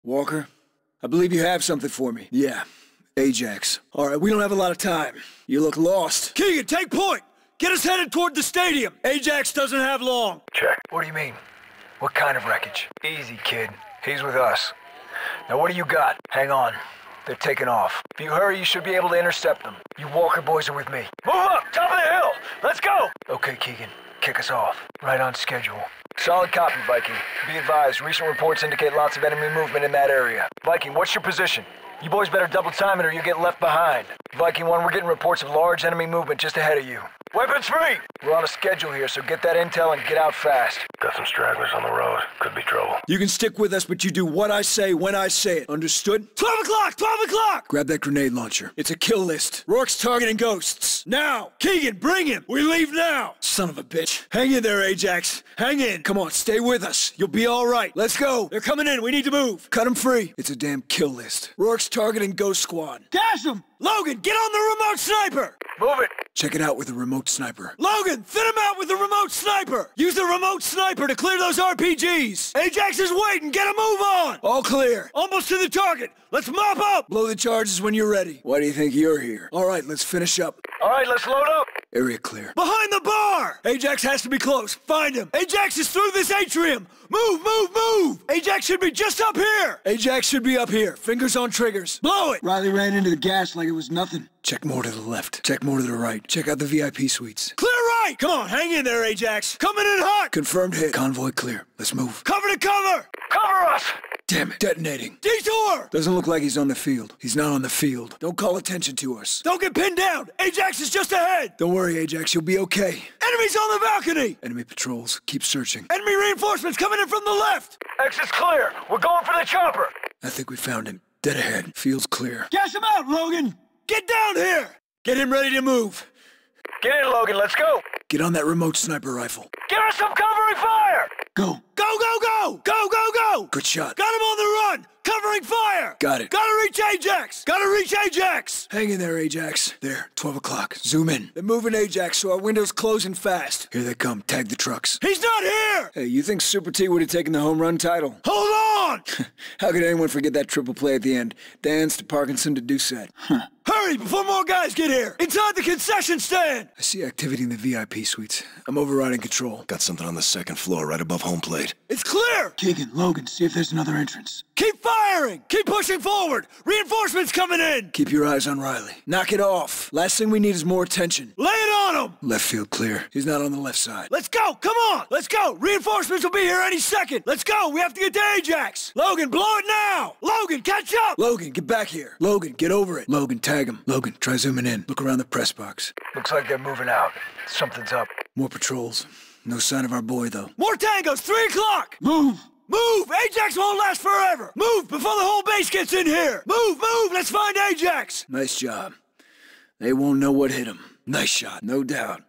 Walker, I believe you have something for me. Yeah, Ajax. All right, we don't have a lot of time. You look lost. Keegan, take point! Get us headed toward the stadium. Ajax doesn't have long. Check. What do you mean? What kind of wreckage? Easy, kid. He's with us. Now what do you got? Hang on. They're taking off. If you hurry, you should be able to intercept them. You Walker boys are with me. Move up! Top of the hill! Let's go! Okay, Keegan. Kick us off. Right on schedule. Solid copy, Viking. Be advised, recent reports indicate lots of enemy movement in that area. Viking, what's your position? You boys better double time it or you get left behind. Viking 1, we're getting reports of large enemy movement just ahead of you. Weapons free! We're on a schedule here, so get that intel and get out fast. Got some stragglers on the road. Could be trouble. You can stick with us, but you do what I say when I say it. Understood? 12 o'clock! 12 o'clock! Grab that grenade launcher. It's a kill list. Rourke's targeting ghosts. Now! Keegan, bring him! We leave now! Son of a bitch. Hang in there, Ajax. Hang in. Come on, stay with us. You'll be all right. Let's go. They're coming in. We need to move. Cut them free. It's a damn kill list. Rourke's targeting Ghost Squad. Dash them! Logan, get on the remote sniper! Move it! Check it out with the remote sniper. Logan, thin him out with the remote sniper! Use the remote sniper to clear those RPGs! Ajax is waiting! Get a move on! All clear. Almost to the target. Let's mop up! Blow the charges when you're ready. Why do you think you're here? All right, let's finish up. All right, let's load up! Area clear. Behind the bar! Ajax has to be close. Find him. Ajax is through this atrium. Move, move, move! Ajax should be just up here! Ajax should be up here. Fingers on triggers. Blow it! Riley ran into the gas like it was nothing. Check more to the left. Check more to the right. Check out the VIP suites. Clear right! Come on, hang in there, Ajax. Coming in hot! Confirmed hit. Convoy clear. Let's move. Cover to cover! Cover us! Damn it. Detonating. Detour! Doesn't look like he's on the field. He's not on the field. Don't call attention to us. Don't get pinned down! Ajax is just ahead! Don't worry, Ajax. You'll be okay. Enemies on the balcony! Enemy patrols. Keep searching. Enemy reinforcements coming in from the left! Exit's clear. We're going for the chopper. I think we found him. Dead ahead. Field's clear. Gas him out, Logan! Get down here! Get him ready to move. Get in, Logan. Let's go. Get on that remote sniper rifle. Give us some covering fire! Go! Go, go, go! Go, go, go! Good shot. Got him on the run! Covering fire! Got it. Gotta reach Ajax! Gotta reach Ajax! Hang in there, Ajax. There, 12 o'clock. Zoom in. They're moving Ajax, so our window's closing fast. Here they come. Tag the trucks. He's not here! Hey, you think Super T would have taken the home run title? Hold on! How could anyone forget that triple play at the end? Dance to Parkinson to Doucette. Hurry, before more guys get here! Inside the concession stand! I see activity in the VIP suites. I'm overriding control. Got something on the second floor right above home plate. It's clear! Keegan, Logan, see if there's another entrance. Keep firing! Keep pushing forward! Reinforcements coming in! Keep your eyes on Riley. Knock it off. Last thing we need is more attention. Lay it on him! Left field clear. He's not on the left side. Let's go! Come on! Let's go! Reinforcements will be here any second! Let's go! We have to get to Ajax! Logan, blow it now! Logan, catch up! Logan, get back here! Logan, get over it! Logan, tag him. Logan, try zooming in. Look around the press box. Looks like they're moving out. Something's up. More patrols. No sign of our boy, though. More tangos! 3 o'clock! Move! Move! Ajax won't last forever! Move before the whole base gets in here! Move, move! Let's find Ajax! Nice job. They won't know what hit him. Nice shot, no doubt.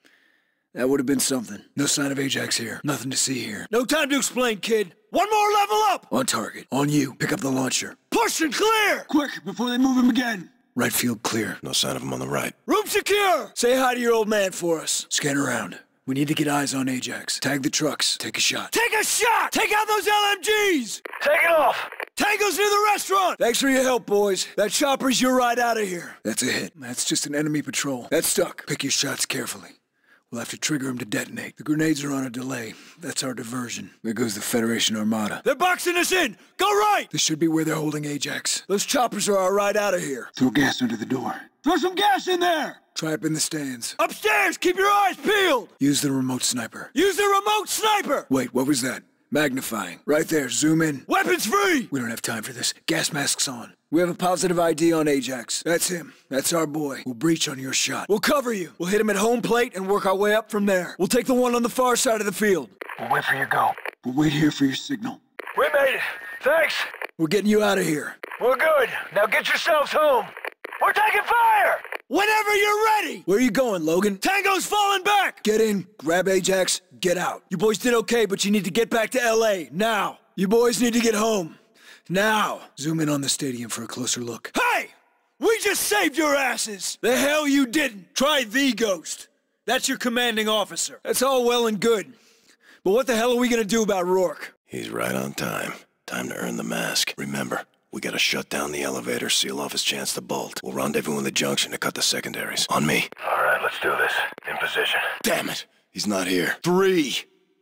That would have been something. No sign of Ajax here. Nothing to see here. No time to explain, kid. One more level up! On target. On you. Pick up the launcher. Push and clear! Quick, before they move him again! Right field clear. No sign of him on the right. Room secure! Say hi to your old man for us. Scan around. We need to get eyes on Ajax. Tag the trucks. Take a shot. Take a shot! Take out those LMGs! Take it off! Tango's near the restaurant! Thanks for your help, boys. That chopper's your ride out of here. That's a hit. That's just an enemy patrol. That's stuck. Pick your shots carefully. We'll have to trigger him to detonate. The grenades are on a delay. That's our diversion. There goes the Federation Armada. They're boxing us in! Go right! This should be where they're holding Ajax. Those choppers are our ride out of here. Throw gas under the door. Throw some gas in there! Try up in the stands. Upstairs! Keep your eyes peeled! Use the remote sniper. Use the remote sniper! Wait, what was that? Magnifying. Right there, zoom in. Weapons free! We don't have time for this. Gas masks on. We have a positive ID on Ajax. That's him. That's our boy. We'll breach on your shot. We'll cover you. We'll hit him at home plate and work our way up from there. We'll take the one on the far side of the field. We'll wait for your go. We'll wait here for your signal. We made it. Thanks. We're getting you out of here. We're good. Now get yourselves home. We're taking fire! Whenever you're ready! Where are you going, Logan? Tango's falling back! Get in, grab Ajax, get out. You boys did okay, but you need to get back to LA, now. You boys need to get home. Now. Zoom in on the stadium for a closer look. Hey! We just saved your asses! The hell you didn't! Try the Ghost. That's your commanding officer. That's all well and good. But what the hell are we gonna do about Rourke? He's right on time. Time to earn the mask. Remember, we gotta shut down the elevator, seal off his chance to bolt. We'll rendezvous in the junction to cut the secondaries. On me. All right, let's do this. In position. Damn it! He's not here. 3,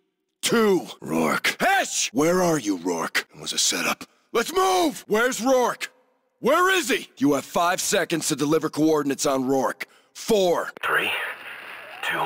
2, Rourke. Hesh! Where are you, Rourke? It was a setup. Let's move! Where's Rourke? Where is he? You have 5 seconds to deliver coordinates on Rourke. 4. 3, 2,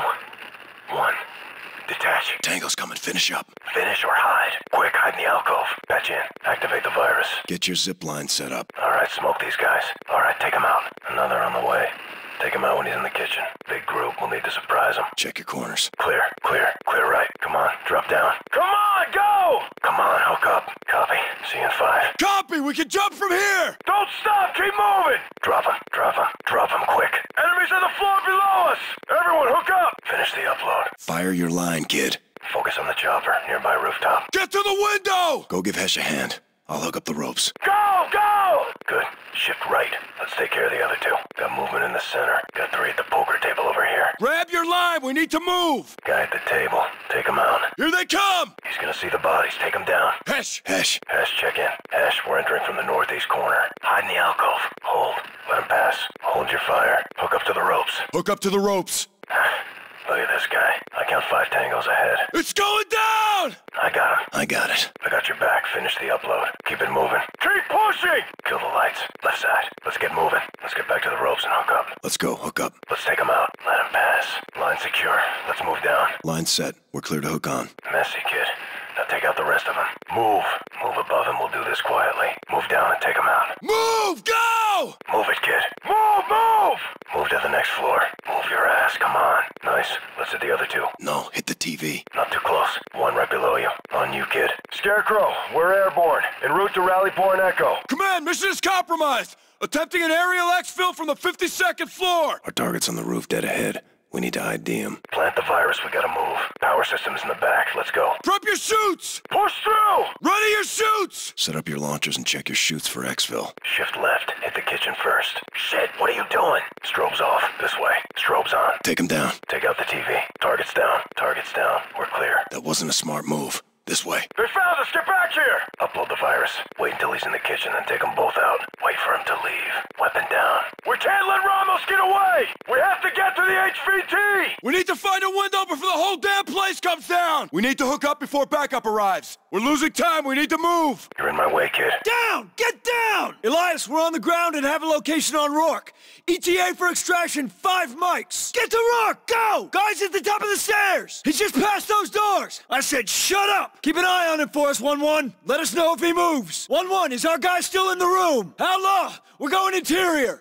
1. Detach. Tango's coming. Finish up. Finish or hide. Quick, hide in the alcove. Patch in. Activate the virus. Get your zip line set up. All right, smoke these guys. All right, take him out. Another on the way. Take him out when he's in the kitchen. Big group. We'll need to surprise him. Check your corners. Clear. Clear. Clear right. Come on. Drop down. Come on, go! Come on, hook up. Copy. See you in 5. Copy! We can jump from here! Don't stop! Keep moving! Drop him. Drop him. Drop him quick. Enemies on the floor below us! Everyone hook up! Finish the upload. Fire your line, kid. Focus on the chopper. Nearby rooftop. Get to the window! Go give Hesh a hand. I'll hook up the ropes. Go! Go! Good. Shift right. Let's take care of the other 2. Got movement in the center. Got 3 at the poker table over here. Grab your line! We need to move! Guy at the table. Take him out. Here they come! He's gonna see the bodies. Take him down. Hesh! Hesh! Hesh, check in. Hesh, we're entering from the northeast corner. Hide in the alcove. Hold. Let him pass. Hold your fire. Hook up to the ropes. Hook up to the ropes. Look at this guy. I count 5 tangos ahead. It's going down! I got him. I got it. I got your back. Finish the upload. Keep it moving. Keep pushing! Kill the lights. Left side. Let's get moving. Let's get back to the ropes and hook up. Let's go. Hook up. Let's take him out. Let him pass. Line secure. Let's move down. Line set. We're clear to hook on. Messy, kid. Now take out the rest of them. Move. Move above him. We'll do this quietly. Move down and take him out. Move! Go! Move it, kid. Move! Move! Move to the next floor. Move your ass. Come on. Nice. Let's hit the other 2. No, hit the TV. Not too close. 1 right below you. On you, kid. Scarecrow, we're airborne. En route to Rally Point Echo. Command, mission is compromised! Attempting an aerial exfil from the 52nd floor! Our target's on the roof dead ahead. We need to ID him. Plant the virus. We gotta move. Power system's in the back. Let's go. Prep your chutes! Push through! Ready your chutes! Set up your launchers and check your chutes for exfil. Shift left. Hit the kitchen first. Shit, what are you doing? Strobe's off. This way. Strobe's on. Take him down. Take out the TV. Target's down. Target's down. We're clear. That wasn't a smart move. This way. They found us! Get back here! Upload the virus. Wait until he's in the kitchen, then take them both out. Wait for him to leave. Weapon down. We can't let Ramos get away! We have to get to the HVT! We need to find a window before the whole damn place comes down! We need to hook up before backup arrives. We're losing time. We need to move. You're in my way, kid. Down! Get down! Elias, we're on the ground and have a location on Rourke. ETA for extraction, 5 mics. Get to Rourke! Go! Guys at the top of the stairs! He's just past those doors! I said shut up! Keep an eye on him for us, 1-1. Let us know if he moves. 1-1, is our guy still in the room? Outlaw, we're going interior.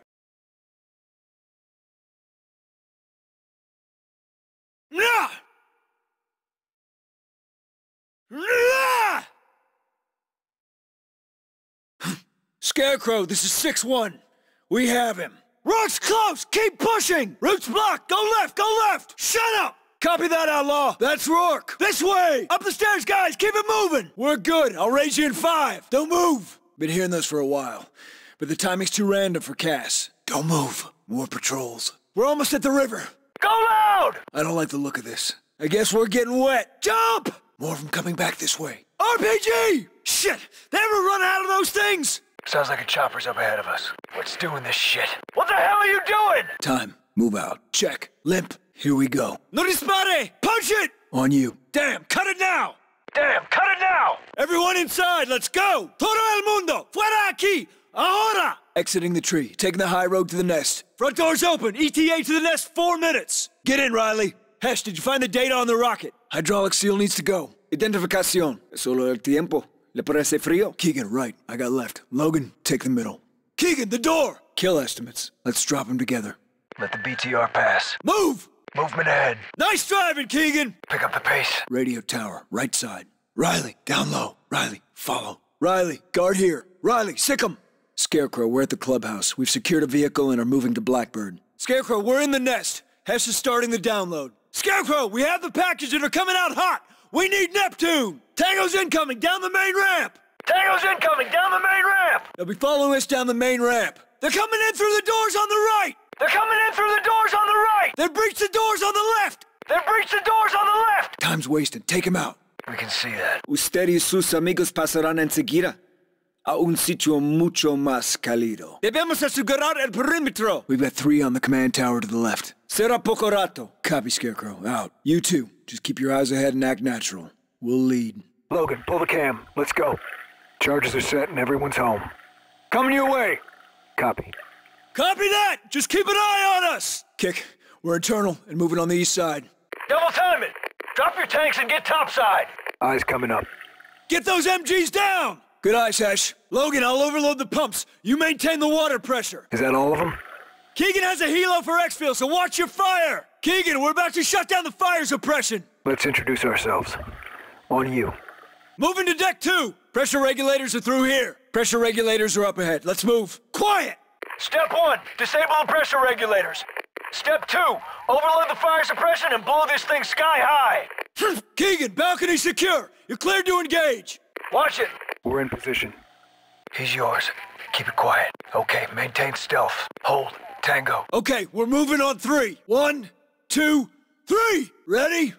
Nah! Nah! Scarecrow, this is 6-1. We have him. Rourke's close! Keep pushing! Routes blocked! Go left! Go left! Shut up! Copy that, Outlaw. That's Rourke. This way! Up the stairs, guys! Keep it moving! We're good. I'll raise you in 5. Don't move! Been hearing those for a while, but the timing's too random for Cass. Don't move. More patrols. We're almost at the river. Go loud! I don't like the look of this. I guess we're getting wet. Jump! More of them coming back this way. RPG! Shit! They ever run out of those things? Sounds like a chopper's up ahead of us. What's doing this shit? What the hell are you doing? Time. Move out. Check. Limp. Here we go. No dispare! Punch it! On you. Damn, cut it now! Damn, cut it now! Everyone inside, let's go! Todo el mundo! Fuera aquí! Ahora! Exiting the tree, taking the high road to the nest. Front doors open, ETA to the nest, 4 minutes. Get in, Riley. Hesh, did you find the data on the rocket? Hydraulic seal needs to go. Identificación. Solo el tiempo. Le parece frío? Keegan, right. I got left. Logan, take the middle. Keegan, the door! Kill estimates. Let's drop them together. Let the BTR pass. Move! Movement ahead. Nice driving, Keegan! Pick up the pace. Radio tower, right side. Riley, down low. Riley, follow. Riley, guard here. Riley, sick 'em. Scarecrow, we're at the clubhouse. We've secured a vehicle and are moving to Blackbird. Scarecrow, we're in the nest. Hesh is starting the download. Scarecrow, we have the package and are coming out hot. We need Neptune. Tango's incoming, down the main ramp. Tango's incoming, down the main ramp. They'll be following us down the main ramp. They're coming in through the doors on the right. They're coming in through the doors on the right! They breached the doors on the left! They breached the doors on the left! Time's wasted. Take him out. We can see that. Usted y sus amigos pasarán enseguida a un sitio mucho más cálido. Debemos asegurar el perímetro. We've got 3 on the command tower to the left. Será poco rato. Copy, Scarecrow. Out. You two, just keep your eyes ahead and act natural. We'll lead. Logan, pull the cam. Let's go. Charges are set and everyone's home. Coming your way. Copy. Copy that! Just keep an eye on us! Kick, we're internal and moving on the east side. Double time it! Drop your tanks and get topside. Eyes coming up. Get those MGs down! Good eyes, Hesh. Logan, I'll overload the pumps. You maintain the water pressure. Is that all of them? Keegan has a helo for exfil, so watch your fire! Keegan, we're about to shut down the fire suppression! Let's introduce ourselves. On you. Moving to deck 2! Pressure regulators are through here. Pressure regulators are up ahead. Let's move. Quiet! Step 1, disable the pressure regulators. Step 2, overload the fire suppression and blow this thing sky high. Keegan, balcony secure. You're cleared to engage. Watch it. We're in position. He's yours. Keep it quiet. Okay, maintain stealth. Hold. Tango. Okay, we're moving on 3. 1, 2, 3. Ready?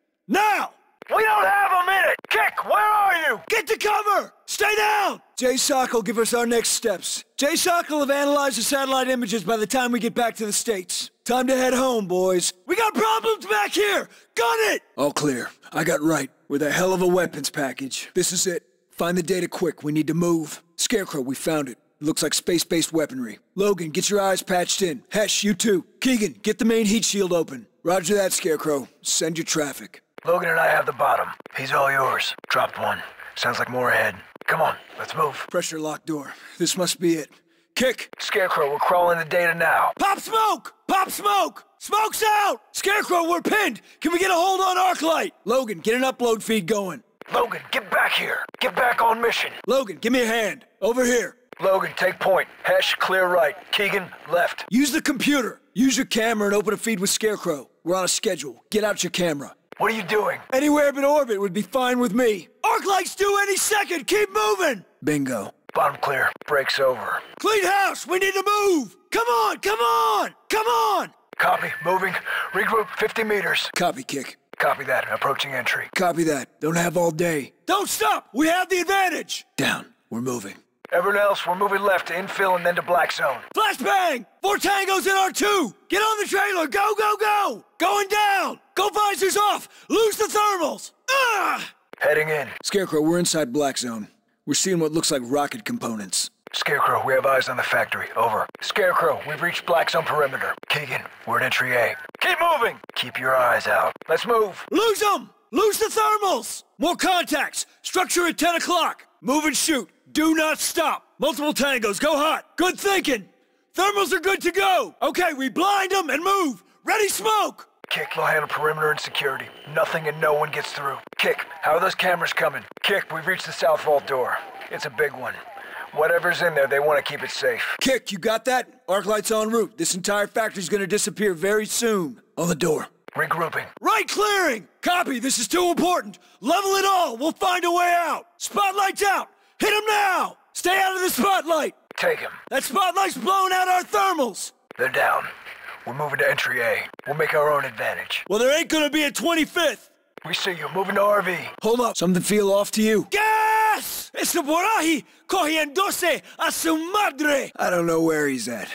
Now! We don't have a minute! Kick, where are you? Get to cover! Stay down! JSOC will give us our next steps. JSOC will have analyzed the satellite images by the time we get back to the States. Time to head home, boys. We got problems back here! Gun it! All clear. I got right. With a hell of a weapons package. This is it. Find the data quick. We need to move. Scarecrow, we found it. Looks like space-based weaponry. Logan, get your eyes patched in. Hesh, you too. Keegan, get the main heat shield open. Roger that, Scarecrow. Send your traffic. Logan and I have the bottom. He's all yours. Dropped one. Sounds like more ahead. Come on, let's move. Pressure lock door. This must be it. Kick! Scarecrow, we're crawling the data now. Pop smoke! Pop smoke! Smoke's out! Scarecrow, we're pinned! Can we get a hold on Arclight? Logan, get an upload feed going. Logan, get back here. Get back on mission. Logan, give me a hand. Over here. Logan, take point. Hesh, clear right. Keegan, left. Use the computer. Use your camera and open a feed with Scarecrow. We're on a schedule. Get out your camera. What are you doing? Anywhere but orbit would be fine with me. Arclight's due any second. Keep moving. Bingo. Bottom clear. Break's over. Clean house. We need to move. Come on. Come on. Come on. Copy. Moving. Regroup 50 meters. Copy, Kick. Copy that. Approaching entry. Copy that. Don't have all day. Don't stop. We have the advantage. Down. We're moving. Everyone else, we're moving left to infill and then to black zone. Flashbang! 4 tangos in R2! Get on the trailer! Go, go, go! Going down! Go visors off! Lose the thermals! Ah! Heading in. Scarecrow, we're inside black zone. We're seeing what looks like rocket components. Scarecrow, we have eyes on the factory. Over. Scarecrow, we've reached black zone perimeter. Keegan, we're at entry A. Keep moving! Keep your eyes out. Let's move! Lose them! Lose the thermals! More contacts! Structure at 10 o'clock! Move and shoot! Do not stop! Multiple tangos, go hot! Good thinking! Thermals are good to go! Okay, we blind them and move! Ready, smoke! Kick, they'll handle perimeter and security. Nothing and no one gets through. Kick, how are those cameras coming? Kick, we've reached the south vault door. It's a big one. Whatever's in there, they want to keep it safe. Kick, you got that? Arclight's en route. This entire factory's gonna disappear very soon. On the door. Regrouping. Right clearing! Copy, this is too important. Level it all, we'll find a way out. Spotlight's out! Hit him now! Stay out of the spotlight! Take him. That spotlight's blowing out our thermals! They're down. We're moving to entry A. We'll make our own advantage. Well, there ain't gonna be a 25th! We see you. Moving to RV. Hold up. Something feel off to you? Gas! It's the Borahi cogiéndose a su madre! I don't know where he's at.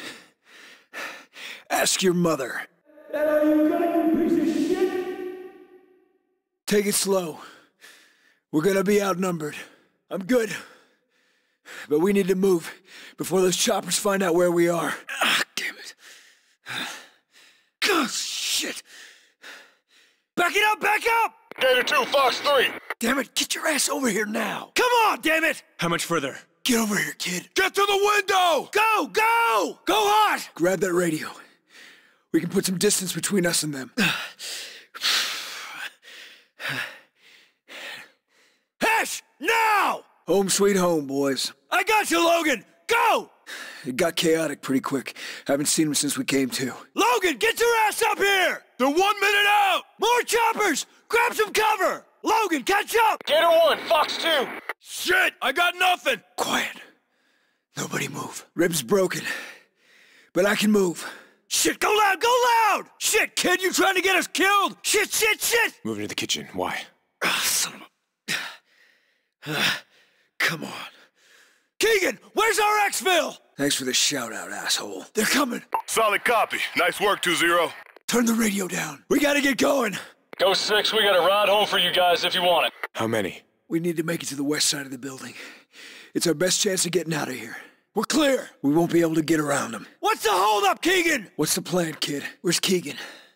Ask your mother. Take it slow. We're gonna be outnumbered. I'm good. But we need to move before those choppers find out where we are. Ah, damn it. Oh, shit. Back it up, back up! Gator 2, Fox 3. Damn it, get your ass over here now. Come on, damn it! How much further? Get over here, kid. Get to the window! Go, go! Go hot! Grab that radio. We can put some distance between us and them. Hesh! Now! Home sweet home, boys. I got you, Logan! Go! It got chaotic pretty quick. Haven't seen him since we came to. Logan, get your ass up here! They're 1 minute out! More choppers! Grab some cover! Logan, catch up! Gator 1, Fox 2. Shit, I got nothing! Quiet. Nobody move. Ribs broken. But I can move. Shit, go loud, go loud! Shit, kid, you trying to get us killed? Shit, shit, shit! Moving to the kitchen. Why? Ah, son of a Come on. Keegan, where's our exfil? Thanks for the shout-out, asshole. They're coming. Solid copy. Nice work, 2-0. Turn the radio down. We gotta get going. Go 6, we got a ride home for you guys if you want it. How many? We need to make it to the west side of the building. It's our best chance of getting out of here. We're clear. We won't be able to get around them. What's the holdup, Keegan? What's the plan, kid? Where's Keegan?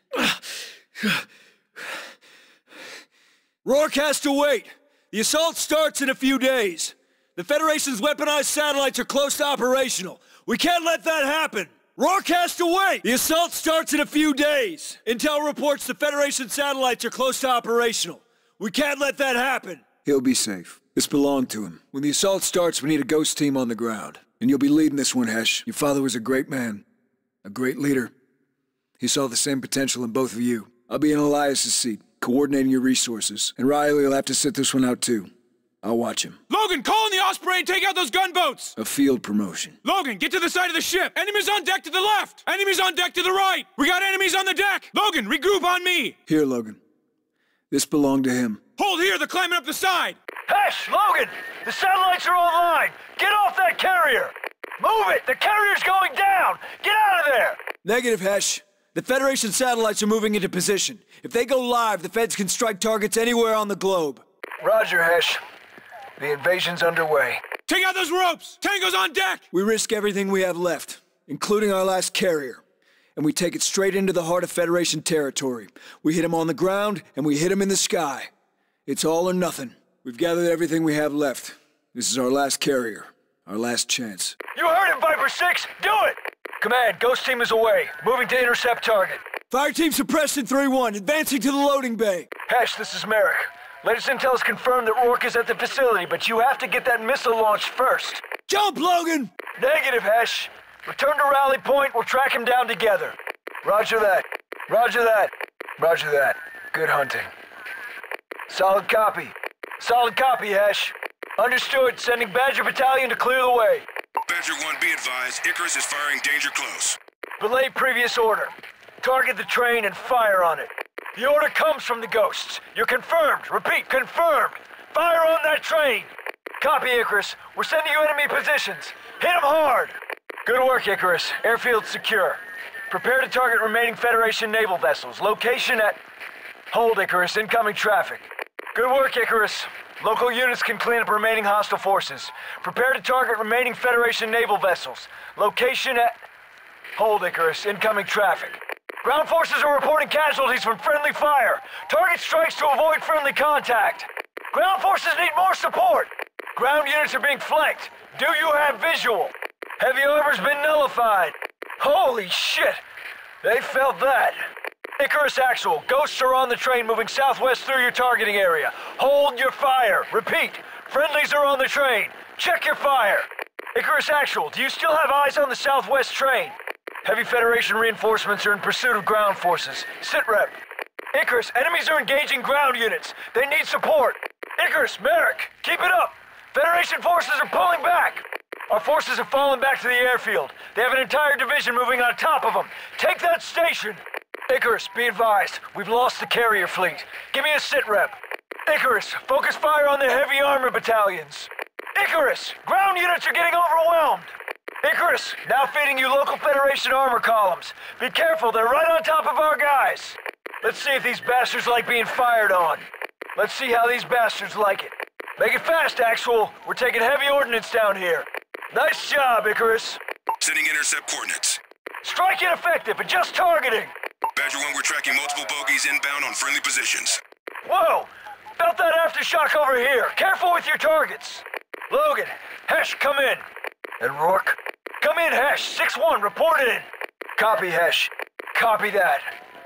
Rourke has to wait. The assault starts in a few days. The Federation's weaponized satellites are close to operational. We can't let that happen. Rourke has to wait. The assault starts in a few days. Intel reports the Federation satellites are close to operational. We can't let that happen. He'll be safe. This belonged to him. When the assault starts, we need a ghost team on the ground. And you'll be leading this one, Hesh. Your father was a great man. A great leader. He saw the same potential in both of you. I'll be in Elias's seat, coordinating your resources. And Riley will have to sit this one out too. I'll watch him. Logan, call in the Osprey and take out those gunboats! A field promotion. Logan, get to the side of the ship! Enemies on deck to the left! Enemies on deck to the right! We got enemies on the deck! Logan, regroup on me! Here, Logan. This belonged to him. Hold here, they're climbing up the side! Hesh, Logan! The satellites are online! Get off that carrier! Move it! The carrier's going down! Get out of there! Negative, Hesh. The Federation satellites are moving into position. If they go live, the Feds can strike targets anywhere on the globe. Roger, Hesh. The invasion's underway. Take out those ropes! Tango's on deck! We risk everything we have left, including our last carrier. And we take it straight into the heart of Federation territory. We hit him on the ground, and we hit him in the sky. It's all or nothing. We've gathered everything we have left. This is our last carrier. Our last chance. You heard it, Viper 6! Do it! Command, Ghost Team is away. Moving to intercept target. Fire team suppressed in 3-1, advancing to the loading bay. Hesh, this is Merrick. Latest intel has confirmed that Rourke is at the facility, but you have to get that missile launched first. Jump, Logan! Negative, Hesh. Return to rally point, we'll track him down together. Roger that. Roger that. Roger that. Good hunting. Solid copy. Solid copy, Hesh. Understood. Sending Badger Battalion to clear the way. Badger 1, be advised. Icarus is firing danger close. Relay previous order. Target the train and fire on it. The order comes from the Ghosts. You're confirmed. Repeat, confirmed. Fire on that train. Copy, Icarus. We're sending you enemy positions. Hit them hard. Good work, Icarus. Airfield secure. Prepare to target remaining Federation naval vessels. Location at... Hold, Icarus. Incoming traffic. Good work, Icarus. Local units can clean up remaining hostile forces. Prepare to target remaining Federation naval vessels. Location at... Hold, Icarus. Incoming traffic. Ground forces are reporting casualties from friendly fire. Target strikes to avoid friendly contact. Ground forces need more support. Ground units are being flanked. Do you have visual? Heavy armor's been nullified. Holy shit! They felt that. Icarus Actual, Ghosts are on the train moving southwest through your targeting area. Hold your fire. Repeat, friendlies are on the train. Check your fire. Icarus Actual, do you still have eyes on the southwest train? Heavy Federation reinforcements are in pursuit of ground forces. Sit rep. Icarus, enemies are engaging ground units. They need support. Icarus, Merrick, keep it up. Federation forces are pulling back. Our forces have fallen back to the airfield. They have an entire division moving on top of them. Take that station. Icarus, be advised. We've lost the carrier fleet. Give me a sit rep. Icarus, focus fire on the heavy armor battalions. Icarus, ground units are getting overwhelmed. Icarus, now feeding you local Federation armor columns. Be careful, they're right on top of our guys. Let's see if these bastards like being fired on. Let's see how these bastards like it. Make it fast, Actual. We're taking heavy ordnance down here. Nice job, Icarus. Sending intercept coordinates. Strike ineffective, adjust targeting. Badger 1, we're tracking multiple bogies inbound on friendly positions. Whoa! Felt that aftershock over here. Careful with your targets. Logan, Hesh, come in. And Rourke? Come in, Hesh. 6-1, report in. Copy, Hesh. Copy that.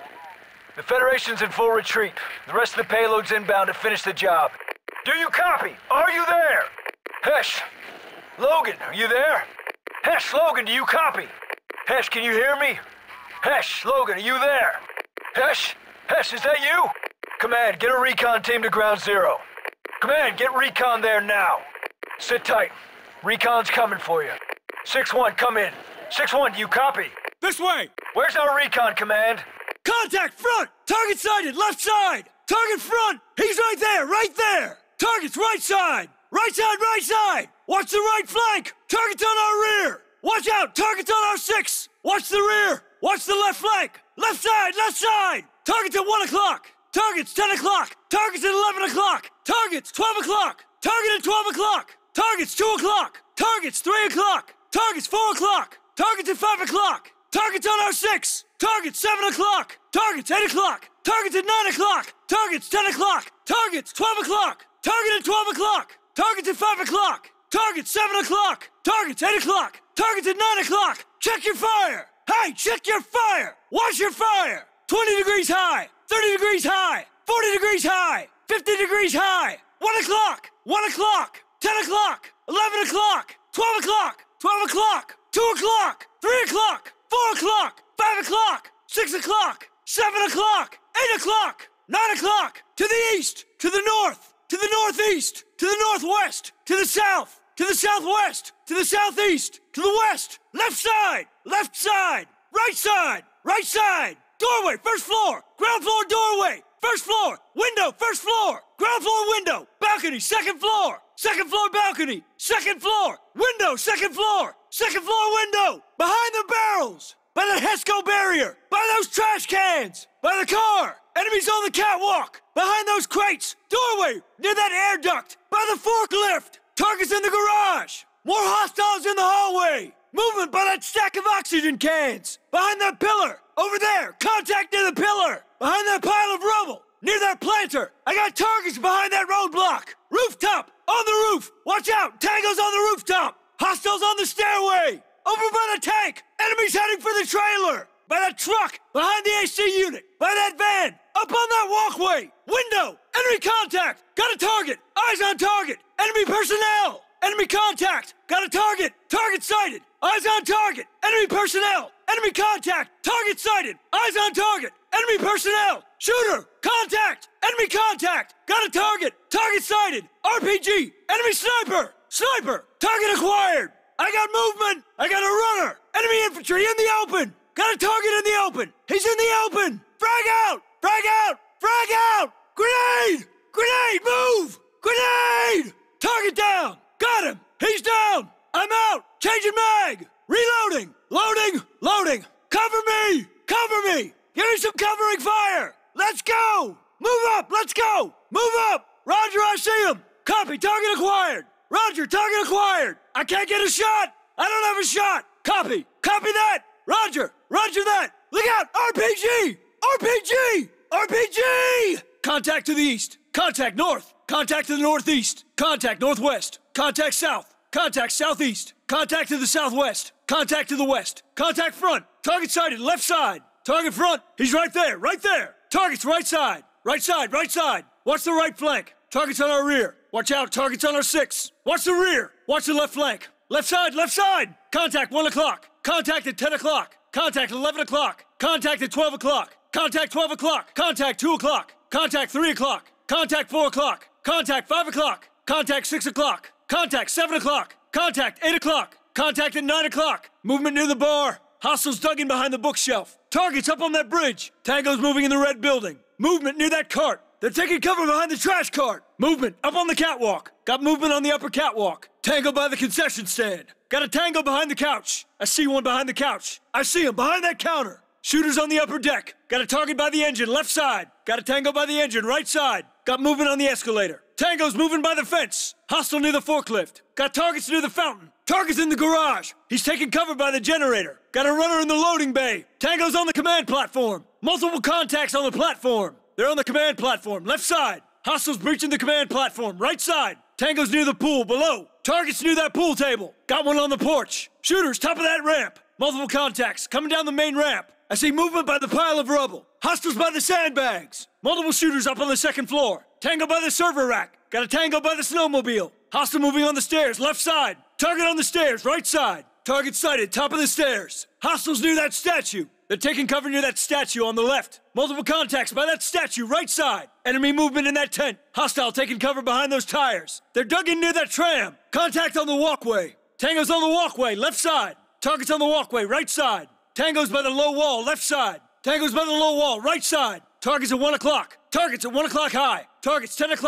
The Federation's in full retreat. The rest of the payload's inbound to finish the job. Do you copy? Are you there? Hesh. Logan, are you there? Hesh, Logan, do you copy? Hesh, can you hear me? Hesh, Logan, are you there? Hesh? Hesh, is that you? Command, get a recon team to ground zero. Command, get recon there now. Sit tight. Recon's coming for you. 6-1, come in. 6-1, do you copy? This way! Where's our recon, Command? Contact front! Target sighted, left side! Target front! He's right there, right there! Target's right side! Right side, right side! Watch the right flank! Targets on our rear! Watch out! Targets on our 6! Watch the rear! Watch the left flank! Left side, left side! Targets at 1 o'clock! Targets 10 o'clock! Targets at 11 o'clock! Targets 12 o'clock! Target at 12 o'clock! Targets 2 o'clock! Targets 3 o'clock! Targets 4 o'clock! Targets at 5 o'clock! Targets on our 6! Targets 7 o'clock! Targets 8 o'clock! Targets at 9 o'clock! Targets 10 o'clock! Targets 12 o'clock! Target at 12 o'clock! Targets at 5 o'clock! Targets 7 o'clock! Targets 8 o'clock! Targets at 9 o'clock! Check your fire! Hey, check your fire! Watch your fire! 20 degrees high! 30 degrees high! 40 degrees high! 50 degrees high! 1 o'clock! 1 o'clock! 10 o'clock! 11 o'clock! 12 o'clock! 12 o'clock! 2 o'clock! 3 o'clock! 4 o'clock! 5 o'clock! 6 o'clock! 7 o'clock! 8 o'clock! 9 o'clock! To the east! To the north! To the northeast! To the northwest! To the south! To the southwest! To the southeast! To the west! Left side! Left side! Right side! Right side! Doorway, first floor! Ground floor doorway! First floor! Window, first floor! Ground floor window! Balcony, second floor! Second floor balcony! Second floor! Window, second floor! Second floor window! Behind the barrels! By the HESCO barrier! By those trash cans! By the car! Enemies on the catwalk! Behind those crates! Doorway! Near that air duct! By the forklift! Targets in the garage! More hostiles in the hallway! Movement by that stack of oxygen cans! Behind that pillar! Over there! Contact near the pillar! Behind that pile of rubble! Near that planter! I got targets behind that roadblock! Rooftop! On the roof! Watch out! Tangos on the rooftop! Hostiles on the stairway! Over by the tank! Enemies heading for the trailer! By that truck! Behind the AC unit! By that van! Up on that walkway! Window! Enemy contact! Got a target! Eyes on target! Enemy personnel! Enemy contact! Got a target! Target sighted! Eyes on target! Enemy personnel! Enemy contact! Target sighted! Eyes on target! Enemy personnel! Shooter! Contact! Enemy contact! Got a target! Target sighted! RPG! Enemy sniper! Sniper! Target acquired! I got movement! I got a runner! Enemy infantry in the open! Got a target in the open! He's in the open! Frag out! Frag out! Frag out! Grenade! Grenade! Move! Grenade! Target down! Got him! He's down! I'm out! Changing mag! Reloading! Loading! Loading! Cover me! Cover me! Give me some covering fire! Let's go! Move up! Let's go! Move up! Roger, I see him! Copy, target acquired! Roger, target acquired! I can't get a shot! I don't have a shot! Copy! Copy that! Roger! Roger that! Look out! RPG! RPG! RPG! Contact to the east! Contact north! Contact to the northeast! Contact northwest! Contact south! Contact southeast! Contact to the southwest! Contact to the west! Contact front! Target sighted, left side! Target front! He's right there! Right there! Target's right side! Right side! Right side! Watch the right flank! Target's on our rear! Watch out! Target's on our 6! Watch the rear! Watch the left flank! Left side! Left side! Contact 1 o'clock! Contact at 10 o'clock! Contact 11 o'clock! Contact at 12 o'clock! Contact 12 o'clock! Contact 2 o'clock! Contact 3 o'clock! Contact 4 o'clock! Contact 5 o'clock! Contact 6 o'clock! Contact 7 o'clock! Contact 8 o'clock! Contact at 9 o'clock! Movement near the bar! Hostiles dug in behind the bookshelf! Targets up on that bridge! Tango's moving in the red building! Movement near that cart! They're taking cover behind the trash cart! Movement up on the catwalk! Got movement on the upper catwalk! Tango by the concession stand! Got a tango behind the couch! I see one behind the couch! I see him behind that counter! Shooters on the upper deck! Got a target by the engine, left side! Got a tango by the engine, right side! Got movement on the escalator! Tango's moving by the fence! Hostile near the forklift! Got targets near the fountain! Target's in the garage! He's taking cover by the generator! Got a runner in the loading bay! Tango's on the command platform! Multiple contacts on the platform! They're on the command platform, left side! Hostiles breaching the command platform, right side! Tango's near the pool, below! Target's near that pool table! Got one on the porch! Shooters, top of that ramp! Multiple contacts, coming down the main ramp! I see movement by the pile of rubble! Hostiles by the sandbags! Multiple shooters up on the second floor! Tango by the server rack! Got a tango by the snowmobile! Hostile moving on the stairs, left side! Target on the stairs, right side! Target sighted, top of the stairs! Hostiles near that statue! They're taking cover near that statue on the left! Multiple contacts by that statue, right side! Enemy movement in that tent! Hostile taking cover behind those tires! They're dug in near that tram! Contact on the walkway! Tango's on the walkway, left side! Target's on the walkway, right side! Tango's by the low wall, left side! Tango's by the low wall, right side! Target's at 1 o'clock! Target's at 1 o'clock high! Target's 10 o'clock!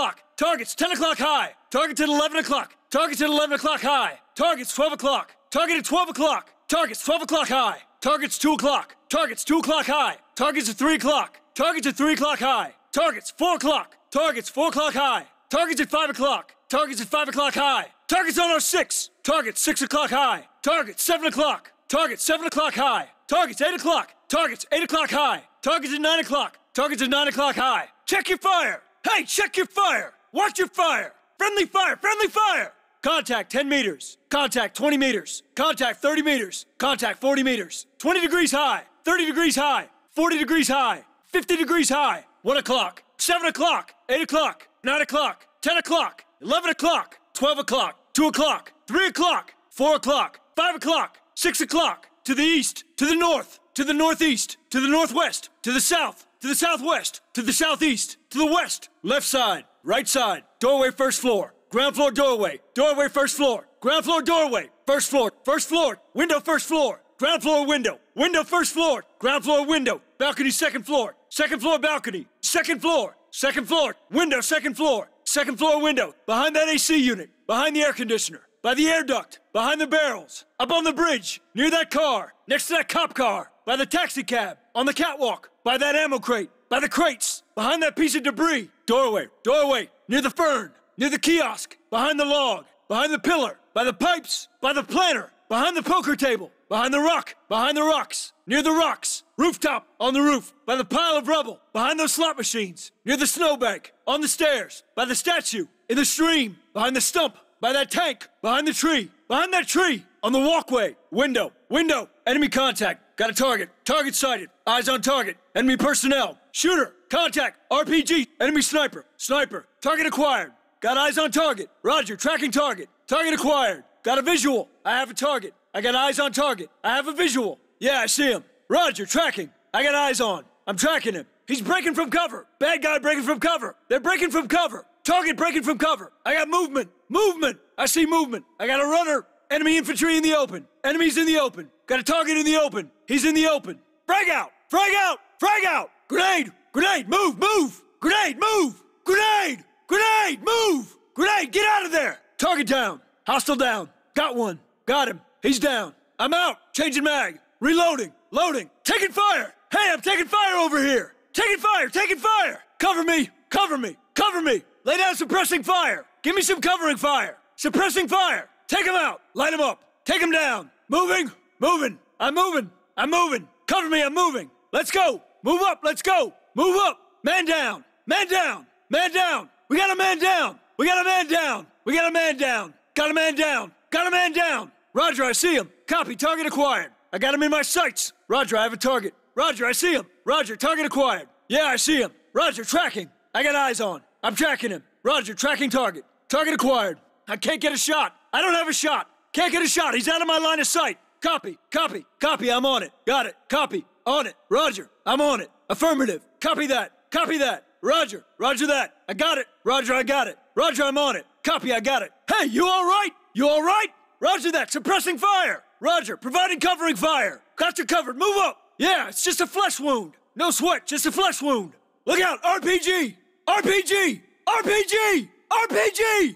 Targets 10 o'clock high. Targets at 11 o'clock. Targets at 11 o'clock high. Targets 12 o'clock. Target at 12 o'clock. Targets 12 o'clock high. Targets 2 o'clock. Targets 2 o'clock high. Targets at 3 o'clock. Targets at 3 o'clock high. Targets 4 o'clock. Targets 4 o'clock high. Targets at 5 o'clock. Targets at 5 o'clock high. Targets on our 6. Targets 6 o'clock high. Targets 7 o'clock. Targets 7 o'clock high. Targets 8 o'clock. Targets 8 o'clock high. Targets at 9 o'clock. Targets at 9 o'clock high. Check your fire. Hey, check your fire. Watch your fire. Friendly fire. Friendly fire. Contact 10 meters. Contact 20 meters. Contact 30 meters. Contact 40 meters. 20 degrees high. 30 degrees high. 40 degrees high. 50 degrees high. 1 o'clock. 7 o'clock. 8 o'clock. 9 o'clock. 10 o'clock. 11 o'clock. 12 o'clock. 2 o'clock. 3 o'clock. 4 o'clock. 5 o'clock. 6 o'clock. To the east. To the north. To the northeast. To the northwest. To the south. To the southwest. To the southeast. To the west. Left side. Right side. Doorway first floor. Ground floor doorway. Doorway first floor. Ground floor doorway. First floor. First floor. Window first floor. Ground floor window. Window first floor. Ground floor window. Balcony second floor. Second floor balcony. Second floor. Second floor. Window second floor. Second floor window. Behind that AC unit. Behind the air conditioner. By the air duct. Behind the barrels. Up on the bridge. Near that car. Next to that cop car. By the taxi cab. On the catwalk. By that ammo crate. By the crates. Behind that piece of debris. Doorway. Doorway. Near the fern. Near the kiosk. Behind the log. Behind the pillar. By the pipes. By the planter. Behind the poker table. Behind the rock. Behind the rocks. Near the rocks. Rooftop. On the roof. By the pile of rubble. Behind those slot machines. Near the snowbank. On the stairs. By the statue. In the stream. Behind the stump. By that tank. Behind the tree. Behind that tree. On the walkway. Window. Window. Enemy contact. Got a target. Target sighted. Eyes on target. Enemy personnel. Shooter. Contact. RPG. Enemy sniper. Sniper. Target acquired. Got eyes on target. Roger. Tracking target. Target acquired. Got a visual. I have a target. I got eyes on target. I have a visual. Yeah, I see him. Roger. Tracking. I got eyes on. I'm tracking him. He's breaking from cover. Bad guy breaking from cover. They're breaking from cover. Target breaking from cover. I got movement. Movement. I see movement. I got a runner. Enemy infantry in the open. Enemies in the open. Got a target in the open. He's in the open. Frag out. Frag out. Frag out. Grenade. Grenade. Move. Move. Grenade. Move. Grenade. Grenade. Move. Grenade. Get out of there. Target down. Hostile down. Got one. Got him. He's down. I'm out. Changing mag. Reloading. Loading. Taking fire. Hey, I'm taking fire over here. Taking fire. Taking fire. Cover me. Cover me. Cover me. Lay down suppressing fire. Give me some covering fire. Suppressing fire. Take him out. Light him up. Take him down. Moving. Moving. I'm moving. I'm moving. Cover me. I'm moving. Let's go. Move up. Let's go. Move up. Man down. Man down. Man down. We got a man down. We got a man down. We got a man down. Got a man down. Got a man down. Roger, I see him. Copy. Target acquired. I got him in my sights. Roger, I have a target. Roger, I see him. Roger, target acquired. Yeah, I see him. Roger, tracking. I got eyes on. I'm tracking him. Roger, tracking target. Target acquired. I can't get a shot. I don't have a shot. Can't get a shot. He's out of my line of sight. Copy. Copy. Copy. I'm on it. Got it. Copy. On it. Roger. I'm on it. Affirmative. Copy that. Copy that. Roger. Roger that. I got it. Roger, I got it. Roger, I'm on it. Copy, I got it. Hey, you all right? You all right? Roger that. Suppressing fire. Roger. Providing covering fire. Got you covered. Move up. Yeah, it's just a flesh wound. No sweat. Just a flesh wound. Look out. RPG. RPG. RPG. RPG.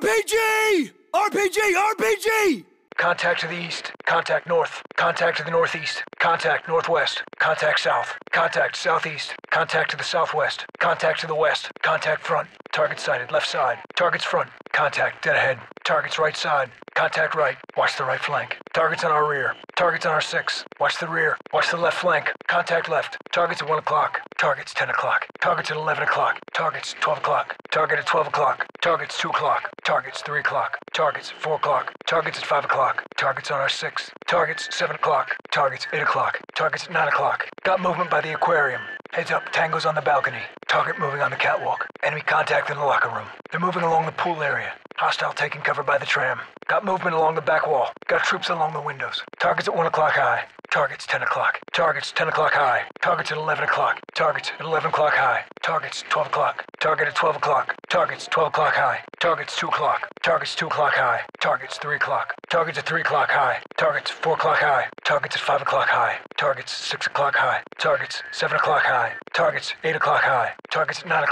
RPG. RPG. RPG. Contact to the east. Contact north. Contact to the northeast. Contact northwest. Contact south. Contact southeast. Contact to the southwest. Contact to the west. Contact front. Target sighted. Left side. Target's front. Contact dead ahead. Target's right side. Contact right. Watch the right flank. Target's on our rear. Target's on our 6. Watch the rear. Watch the left flank. Contact left. Target's at 1 o'clock. Target's 10 o'clock. Target's at 11 o'clock. Target's 12 o'clock. Target at 12 o'clock. Target's 2 o'clock. Target's 3 o'clock. Target's 4 o'clock. Target's at 5 o'clock. Target's on our 6. Target's 7 o'clock. Target's 8 o'clock. Target's at 9 o'clock. Got movement by the aquarium. Heads up, Tango's on the balcony. Target moving on the catwalk. Enemy contact in the locker room. They're moving along the pool area. Hostile taking cover by the tram. Got movement along the back wall. Got troops along the windows. Target's at 1 o'clock high. Target's 10 o'clock. Target's 10 o'clock high. Target's at 11 o'clock. Target's at 11 o'clock high. Target's 12 o'clock. Target at 12 o'clock. Target's 12 o'clock high. Target's 2 o'clock. Target's 2 o'clock high. Target's 3 o'clock. Target's at 3 o'clock high. Target's 4 o'clock high. Target's at 5 o'clock high. Target's 6 o'clock high. Target's 7 o'clock high. Target's 8 o'clock high. Target's at 9 o'clock.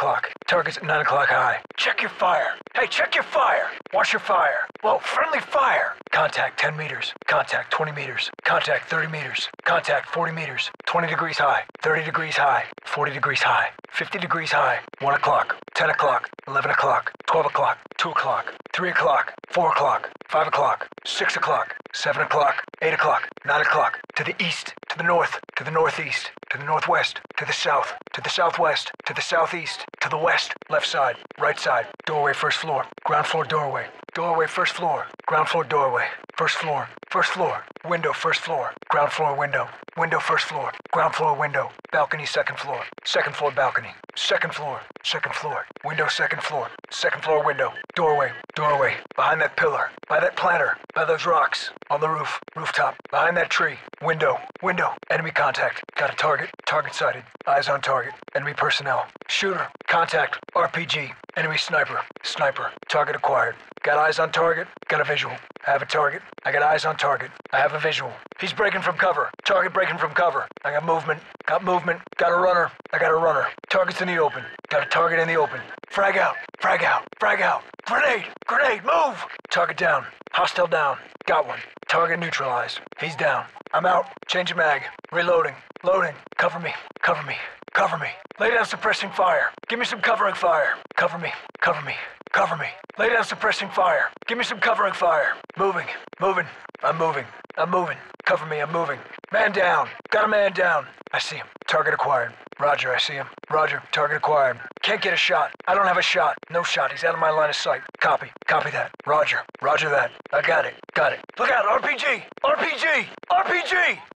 Target's at 9 o'clock high. Check your fire. Hey, check your fire. Watch your fire. Whoa, friendly fire. Contact 10 meters. Contact 20 meters. Contact 30 meters. Contact 40 meters. 20 degrees high. 30 degrees high. 40 degrees high. 50 degrees high. 1 o'clock. 10 o'clock. 11 o'clock. 12 o'clock. 2 o'clock. 3 o'clock. 4 o'clock. 5 o'clock. 6 o'clock. 7 o'clock. 8 o'clock. 9 o'clock. To the east. To the north. To the northeast. To the northwest. To the south. To the southwest. To the southeast. To the west. Left side. Right side. Doorway first floor. Ground floor doorway. Doorway first floor. Ground floor doorway. First floor. First floor. Window first floor. Ground floor window. Window first floor. Ground floor window. Balcony second floor. Second floor balcony. Second floor. Second floor. Window second floor. Second floor window. Doorway. Doorway. Behind that pillar. By that planter. By those rocks. On the roof. Rooftop. Behind that tree. Window. Window. Enemy contact. Got a target. Target sighted. Eyes on target. Enemy personnel. Shooter. Contact. RPG. Enemy sniper. Sniper. Target acquired. Got eyes on target. Got a visual. I have a target. I got eyes on target. I have a visual. He's breaking from cover. Target breaking from cover. I got movement. Got movement. Got a runner. I got a runner. Target's in the open. Got a target in the open. Frag out. Frag out. Frag out. Grenade. Grenade. Move. Target down. Hostile down. Got one. Target neutralized. He's down. I'm out. Changing mag. Reloading. Loading. Cover me. Cover me. Cover me. Lay down suppressing fire. Give me some covering fire. Cover me. Cover me. Cover me. Lay down suppressing fire. Give me some covering fire. Moving. Moving. I'm moving. I'm moving. Cover me. I'm moving. Man down. Got a man down. I see him. Target acquired. Roger, I see him. Roger, target acquired. Can't get a shot. I don't have a shot. No shot. He's out of my line of sight. Copy. Copy that. Roger. Roger that. I got it. Got it. Look out. RPG! RPG! RPG!